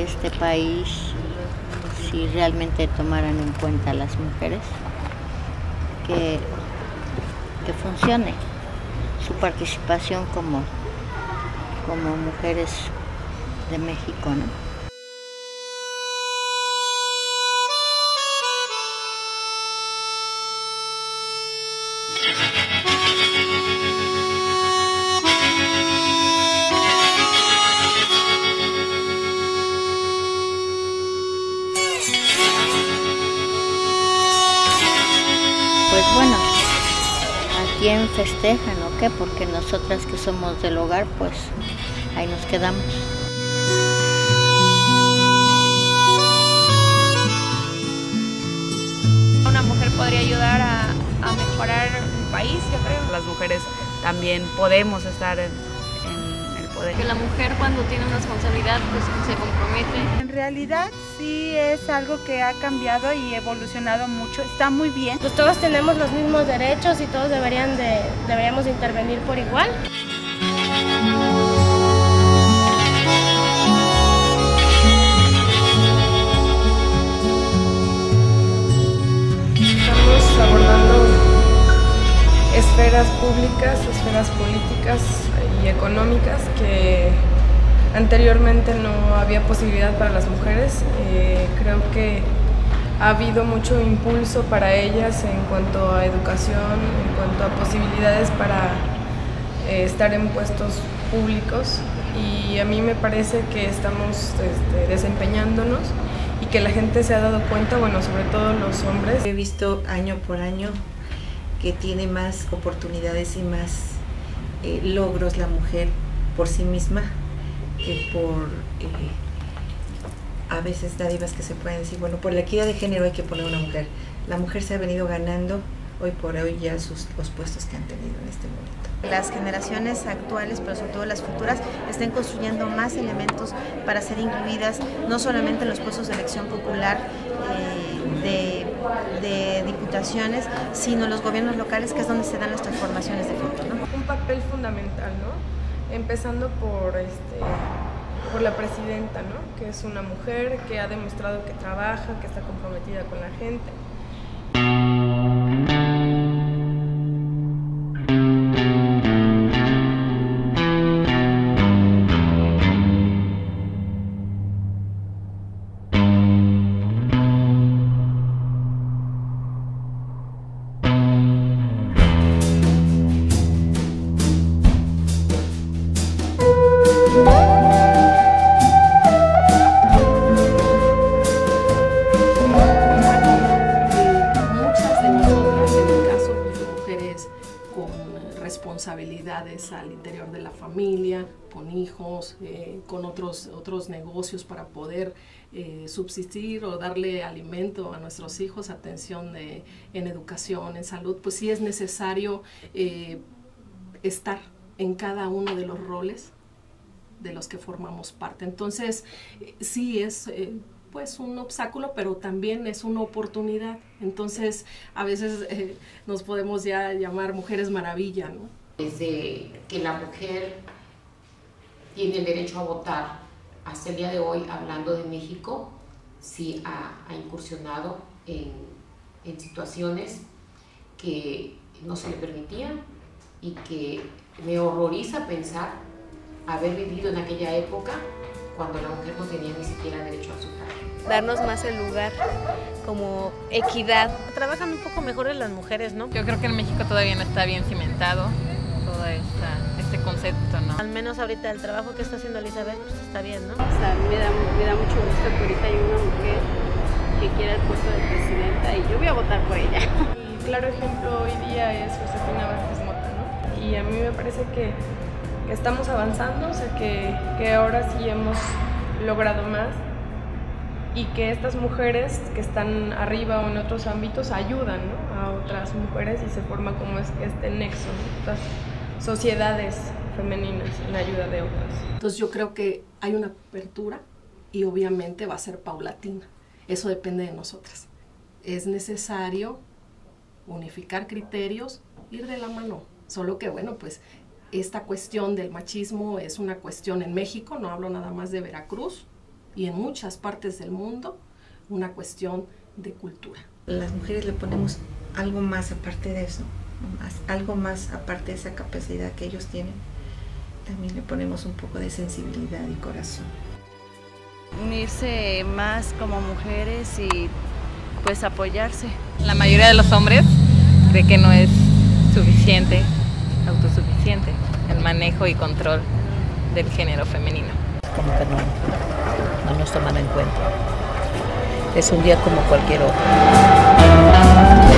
este país, si realmente tomaran en cuenta a las mujeres, que funcione su participación como mujeres de México, ¿no? Pues bueno, ¿a quién festejan o qué? Porque nosotras que somos del hogar, pues ahí nos quedamos. Una mujer podría ayudar a mejorar el país, yo creo. Las mujeres también podemos estar en el poder. Que la mujer cuando tiene una responsabilidad pues se compromete. En realidad sí es algo que ha cambiado y evolucionado mucho, está muy bien. Pues todos tenemos los mismos derechos y todos deberíamos intervenir por igual. Estamos abordando esferas públicas, esferas políticas y económicas que anteriormente no había posibilidad para las mujeres. Creo que ha habido mucho impulso para ellas en cuanto a educación, en cuanto a posibilidades para estar en puestos públicos, y a mí me parece que estamos desempeñándonos y que la gente se ha dado cuenta, bueno, sobre todo los hombres. He visto año por año que tiene más oportunidades y más logros la mujer por sí misma que por a veces dádivas que se pueden decir, bueno, por la equidad de género hay que poner una mujer. La mujer se ha venido ganando hoy por hoy ya los puestos que han tenido en este momento. Las generaciones actuales, pero sobre todo las futuras, estén construyendo más elementos para ser incluidas, no solamente en los puestos de elección popular de diputaciones, sino en los gobiernos locales, que es donde se dan las transformaciones de fondo, ¿no? Un papel fundamental, ¿no? Empezando por la presidenta, ¿no? Que es una mujer que ha demostrado que trabaja, que está comprometida con la gente. Responsabilidades al interior de la familia, con hijos, con otros negocios para poder subsistir o darle alimento a nuestros hijos, atención en educación, en salud, pues sí es necesario estar en cada uno de los roles de los que formamos parte. Entonces sí es pues un obstáculo, pero también es una oportunidad. Entonces a veces nos podemos ya llamar mujeres maravilla, ¿no? Desde que la mujer tiene el derecho a votar hasta el día de hoy, hablando de México, sí ha incursionado en situaciones que no se le permitían y que me horroriza pensar haber vivido en aquella época cuando la mujer no tenía ni siquiera derecho a sufragio. Darnos más el lugar como equidad. Trabajan un poco mejor en las mujeres, ¿no? Yo creo que en México todavía no está bien cimentado todo este concepto, ¿no? Al menos ahorita el trabajo que está haciendo Elizabeth pues está bien, ¿no? O sea, me da mucho gusto que ahorita hay una mujer que quiera el puesto de presidenta y yo voy a votar por ella. El claro ejemplo hoy día es Josefina Vázquez Mota, ¿no? Y a mí me parece que estamos avanzando, o sea, que ahora sí hemos logrado más, y que estas mujeres que están arriba o en otros ámbitos ayudan, ¿no?, a otras mujeres, y se forma como este nexo, ¿no?, estas sociedades femeninas en ayuda de otras. Entonces yo creo que hay una apertura y obviamente va a ser paulatina. Eso depende de nosotras. Es necesario unificar criterios, ir de la mano. Solo que bueno, pues esta cuestión del machismo es una cuestión en México, no hablo nada más de Veracruz, y en muchas partes del mundo una cuestión de cultura. Las mujeres le ponemos algo más aparte de eso, algo más aparte de esa capacidad que ellos tienen. También le ponemos un poco de sensibilidad y corazón. Unirse más como mujeres y pues apoyarse. La mayoría de los hombres cree que no es suficiente, autosuficiente, el manejo y control del género femenino. Como que no nos toman en cuenta. Es un día como cualquier otro.